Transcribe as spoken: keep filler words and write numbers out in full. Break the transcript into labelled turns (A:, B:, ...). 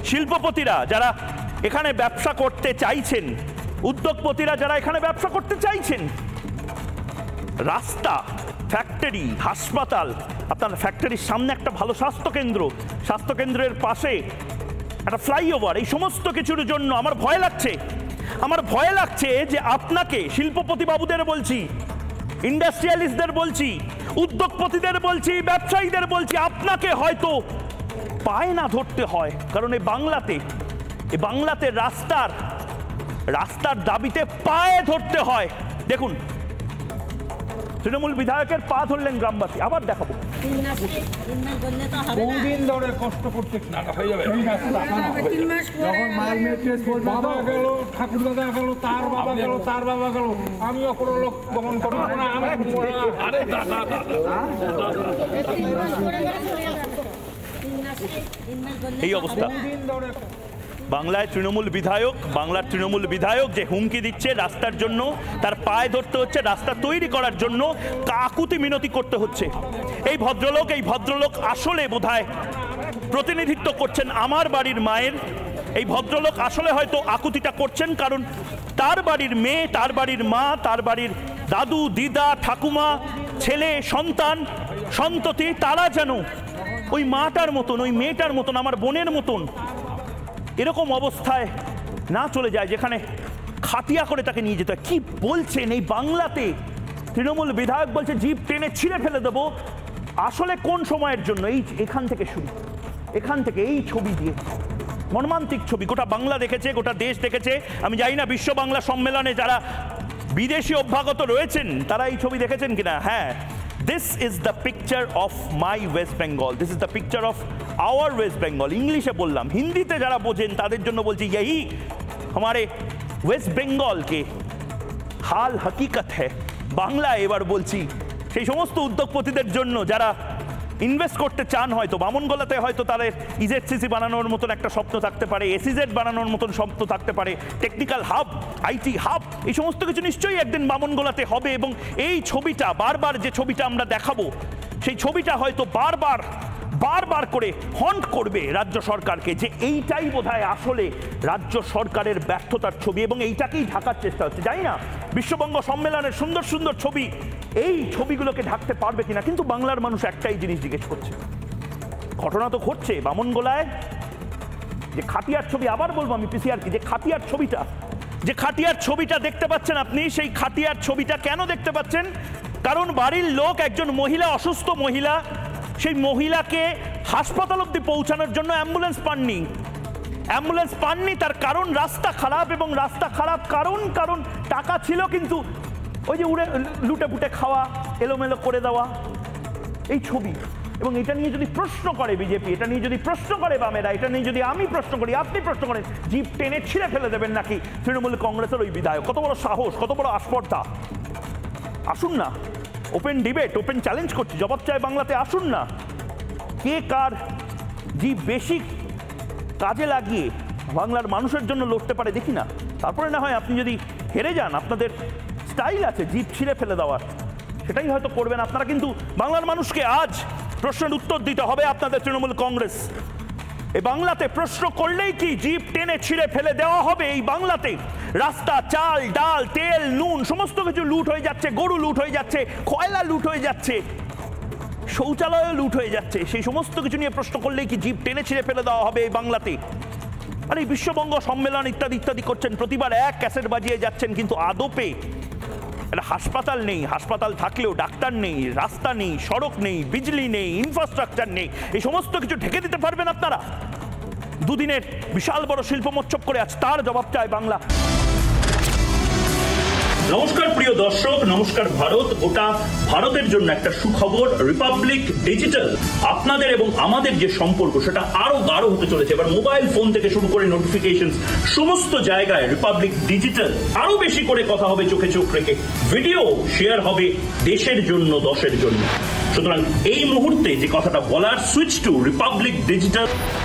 A: শিল্পপতিরা যারা এখানে ব্যবসা করতে চাইছেন, উদ্যোগপতিরা যারা এখানে ব্যবসা করতে চাইছেন, রাস্তা, ফ্যাক্টরি, হাসপাতাল, আপনার ফ্যাক্টরির সামনে একটা ভালো স্বাস্থ্যকেন্দ্র, স্বাস্থ্যকেন্দ্রের পাশে একটা ফ্লাইওভার, এই সমস্ত কিছুর জন্য আমার ভয় লাগছে। আমার ভয় লাগছে যে আপনাকে, শিল্পপতি বাবুদের বলছি, ইন্ডাস্ট্রিয়ালিস্টদের বলছি, উদ্যোগপতিদের বলছি, ব্যবসায়ীদের বলছি, আপনাকে হয়তো পায়ে না ধরতে হয়। কারণ এই বাংলাতে, এই বাংলাতে রাস্তার রাস্তার দাবিতে পায়ে ধরতে হয়। দেখুন, তৃণমূল বিধায়কের পা ধরলেন গ্রামবাসী। আবার দেখাবো,
B: বহুদিন ধরে কষ্ট করতে যখন মাল মেট্রেস বাবা গেল, ঠাকুর দাদা গেল, তার বাবা গেল, তার বাবা গেল, আমিও কোনো লোক গমন করবো না।
A: এই অবস্থা বাংলায় তৃণমূল বিধায়ক, বাংলার তৃণমূল বিধায়ক যে হুমকি দিচ্ছে রাস্তার জন্য, তার পায়ে ধরতে হচ্ছে, রাস্তা তৈরি করার জন্য কাকুতি মিনতি করতে হচ্ছে। এই ভদ্রলোক এই ভদ্রলোক আসলে বোধহয় প্রতিনিধিত্ব করছেন আমার বাড়ির মায়ের। এই ভদ্রলোক আসলে হয়তো আকুতিটা করছেন, কারণ তার বাড়ির মেয়ে, তার বাড়ির মা, তার বাড়ির দাদু, দিদা, ঠাকুমা, ছেলে, সন্তান, সন্ততি, তারা যেন ওই মাটার মতন, ওই মেয়েটার মতন, আমার বোনের মতন এরকম অবস্থায় না চলে যায়, যেখানে খাটিয়া করে তাকে নিয়ে যেতে হয়। কি বলছেন? এই বাংলাতে তৃণমূল বিধায়ক বলছে জিপ টেনে ছিঁড়ে ফেলে দেবো। আসলে কোন সময়ের জন্য? এই এখান থেকে শুরু, এখান থেকে এই ছবি দিয়ে, মর্মান্তিক ছবি, গোটা বাংলা দেখেছে, গোটা দেশ দেখেছে। আমি জানি না বিশ্ব বাংলা সম্মেলনে যারা বিদেশি অভ্যাগত রয়েছেন তারা এই ছবি দেখেছেন কিনা। হ্যাঁ, this is the picture of my West Bengal, this is the picture of our West Bengal। ইংলিশে বললাম, হিন্দিতে যারা বোঝেন তাদের জন্য বলছি, यही हमारे ওয়েস্ট বেঙ্গলকে হাল হকিকত হ্যায়। বাংলা এবার বলছি সেই সমস্ত উদ্যোগপতিদের জন্য যারা ইনভেস্ট করতে চান, হয়তো বামনগোলাতে হয়তো তাদের ইজেডসিসি বানানোর মতন একটা স্বপ্ন থাকতে পারে, এসিজেড বানানোর মতন স্বপ্ন থাকতে পারে, টেকনিক্যাল হাব, আইটি হাব, এই সমস্ত কিছু নিশ্চয়ই একদিন বামনগোলাতে হবে। এবং এই ছবিটা বারবার, যে ছবিটা আমরা দেখাবো, সেই ছবিটা হয়তো বারবার বারবার করে হন্ট করবে রাজ্য সরকারকে, যে এইটাই বোধহয় আসলে রাজ্য সরকারের ব্যর্থতার ছবি, এবং এইটাকেই ঢাকার চেষ্টা হচ্ছে। জানি না বিশ্ববঙ্গ সম্মেলনের সুন্দর সুন্দর ছবি এই ছবিগুলোকে ঢাকতে পারবে কিনা, কিন্তু বাংলার মানুষ একটাই জিনিস জিজ্ঞেস করছে। ঘটনা তো ঘটছে বামনগোলায়, যে খাটিয়ার ছবি, আবার বলবো আমি পিসিআর কি, যে খাটিয়ার ছবিটা, যে খাটিয়ার ছবিটা দেখতে পাচ্ছেন আপনি, সেই খাটিয়ার ছবিটা কেন দেখতে পাচ্ছেন? কারণ বাড়ির লোক, একজন মহিলা, অসুস্থ মহিলা, সেই মহিলাকে হাসপাতাল অবধি পৌঁছানোর জন্য অ্যাম্বুলেন্স পাননি, অ্যাম্বুলেন্স পাননি তার কারণ রাস্তা খারাপ। এবং রাস্তা খারাপ কারণ কারণ টাকা ছিল, কিন্তু ওই যে উড়ে লুটে পুটে খাওয়া, এলোমেলো করে দেওয়া, এই ছবি। এবং এটা নিয়ে যদি প্রশ্ন করে বিজেপি, এটা নিয়ে যদি প্রশ্ন করে বামেরা, এটা নিয়ে যদি আমি প্রশ্ন করি, আপনি প্রশ্ন করেন, জিপ টেনে ছিঁড়ে ফেলে দেবেন নাকি তৃণমূল কংগ্রেসের ওই বিধায়ক? কত বড় সাহস, কত বড় আস্পর্ধা! আসুন না, ওপেন ডিবেট, ওপেন চ্যালেঞ্জ করছি, জবাব চাই বাংলাতে। আসুন না, কে কার জিপ বেশি কাজে লাগিয়ে বাংলার মানুষের জন্য লড়তে পারে দেখি না। তারপরে না হয় আপনি যদি হেরে যান, আপনাদের স্টাইল আছে জিপ ছিঁড়ে ফেলে দেওয়ার, সেটাই হয়তো করবেন আপনারা। কিন্তু বাংলার মানুষকে আজ প্রশ্নের উত্তর দিতে হবে আপনাদের তৃণমূল কংগ্রেস। এই বাংলাতে প্রশ্ন করলেই কি জিপ টেনে ছিঁড়ে ফেলে দেওয়া হবে? এই বাংলাতে রাস্তা, চাল, ডাল, তেল, নুন সমস্ত কিছু লুট হয়ে যাচ্ছে, গরু লুট হয়ে যাচ্ছে, কয়লা লুট হয়ে যাচ্ছে, শৌচালয় লুট হয়ে যাচ্ছে। সেই সমস্ত কিছু নিয়ে প্রশ্ন করলেই কি জিপ টেনে ছিঁড়ে ফেলে দেওয়া হবে এই বাংলাতে? আর এই বিশ্ববঙ্গ সম্মেলন ইত্যাদি ইত্যাদি করছেন, প্রতিবার এক ক্যাসেট বাজিয়ে যাচ্ছেন, কিন্তু আদপে একটা হাসপাতাল নেই, হাসপাতাল থাকলেও ডাক্তার নেই, রাস্তা নেই, সড়ক নেই, বিজলি নেই, ইনফ্রাস্ট্রাকচার নেই। এই সমস্ত কিছু ঢেকে দিতে পারবেন আপনারা? দুদিনের বিশাল বড় শিল্প মহোৎসব করে আজ তার জবাব চায় বাংলা। নমস্কার প্রিয় দর্শক, নমস্কার ভারত। গোটা ভারতের জন্য একটা সুখবর, রিপাবলিক ডিজিটাল আপনাদের এবং আমাদের যে সম্পর্ক সেটা আরো গাঢ় হতে চলেছে। এবার মোবাইল ফোন থেকে শুরু করে নোটিফিকেশন সমস্ত জায়গায় রিপাবলিক ডিজিটাল আরো বেশি করে কথা হবে, চোখে চোখ রেখে ভিডিও শেয়ার হবে দেশের জন্য, দশের জন্য। সুতরাং এই মুহূর্তে যে কথাটা বলার, সুইচ টু রিপাবলিক ডিজিটাল।